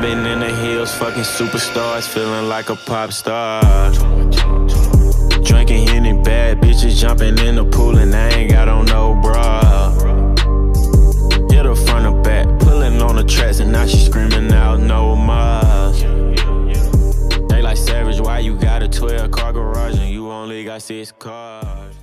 been in the hills, fucking superstars, feeling like a pop star. Drinking Henny, bad bitches jumping in the pool, and I ain't got on no bra. Hit her front or back, pulling on the tracks, and now she screaming out no more. They like, Savage, why you got a 12-car garage and you only got 6 cars?